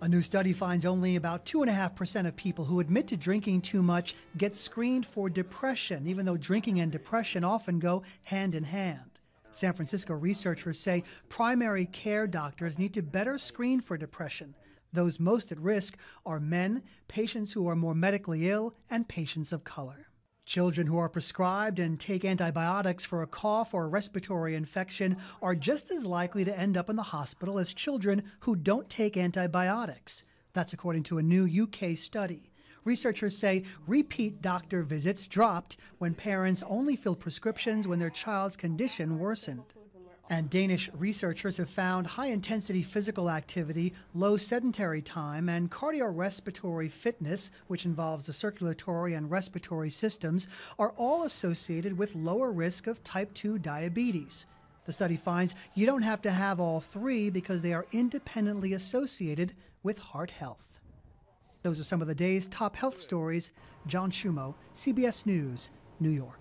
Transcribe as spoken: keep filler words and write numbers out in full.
A new study finds only about two point five percent of people who admit to drinking too much get screened for depression, even though drinking and depression often go hand in hand. San Francisco researchers say primary care doctors need to better screen for depression. Those most at risk are men, patients who are more medically ill, and patients of color. Children who are prescribed and take antibiotics for a cough or a respiratory infection are just as likely to end up in the hospital as children who don't take antibiotics. That's according to a new U K study. Researchers say repeat doctor visits dropped when parents only filled prescriptions when their child's condition worsened. And Danish researchers have found high-intensity physical activity, low sedentary time, and cardiorespiratory fitness, which involves the circulatory and respiratory systems, are all associated with lower risk of type two diabetes. The study finds you don't have to have all three because they are independently associated with heart health. Those are some of the day's top health stories. John Shumo, C B S News, New York.